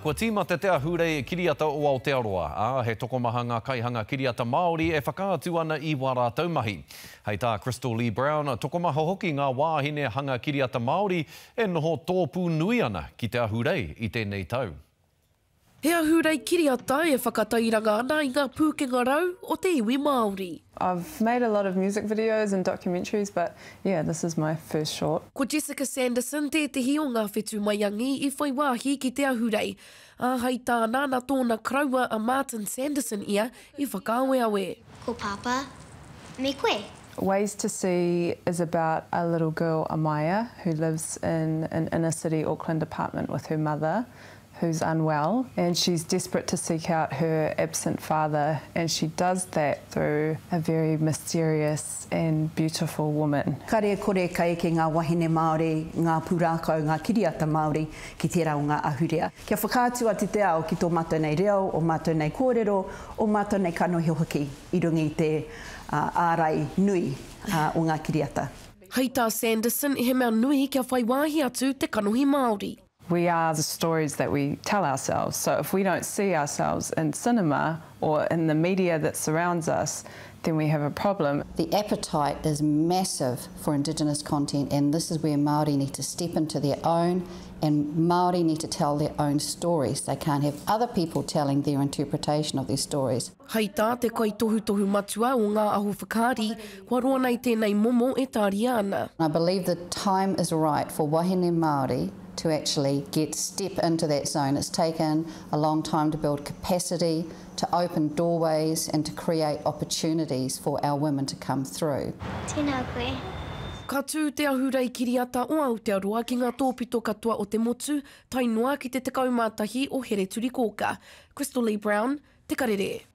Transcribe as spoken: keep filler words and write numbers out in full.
Kua tīma te tea hurei kiriata o Aotearoa. A, he tokomaha ngā kaihanga kiriata Māori e whakaatu ana i wā taumahi. Hei tā Krystal-lee Brown, tokomaha hoki ngā wāhine hanga kiriata Māori e noho tōpū nui ana ki te ahurei i tēnei tau. He ahurei kiriata e whakatairanga ana i ngā pūkenga rau o te iwi Māori. I've made a lot of music videos and documentaries, but yeah, this is my first short. Ko Jessica Sanderson tētahi o ngā whetū maiangi i whai wāhi ki te ahurei. A hei tā nāna tōna kraua a Martin Sanderson ia i whakaaweawe. Ko papa, me koe. Ways to See is about a little girl, Amaya, who lives in an inner city Auckland apartment with her mother, who's unwell, and she's desperate to seek out her absent father, and she does that through a very mysterious and beautiful woman. Kare kore kai ki ngā wāhine Māori, ngā pūrākau, ngā kiriata Māori ki tērā o ngā ahurea. Kia whakātua te te ao ki tō mātou nei reo, o mātou nei kōrero, o mātou nei kanohi hoki i rungi te uh, ārai nui uh, o ngā kiriata. Hei tā Sanderson he mea nui kia whai wāhi atu te kanohi Māori. We are the stories that we tell ourselves. So if we don't see ourselves in cinema or in the media that surrounds us, then we have a problem. The appetite is massive for Indigenous content, and this is where Māori need to step into their own, and Māori need to tell their own stories. They can't have other people telling their interpretation of their stories. Hei tā te kai tohu tohu matua o ngā ahu whakaari, kua roa nei tēnei momo e tāri ana. I believe the time is right for wāhine Māori to actually get step into that zone. It's taken a long time to build capacity, to open doorways and to create opportunities for our women to come through. Tēnā koe. Ka tū te ahurei kiriata o Aotearoa ki ngā tōpito katoa o te motu, tai noa ki te tekau mātahi o Here Turikoka. Krystal-lee Brown, Te Karere.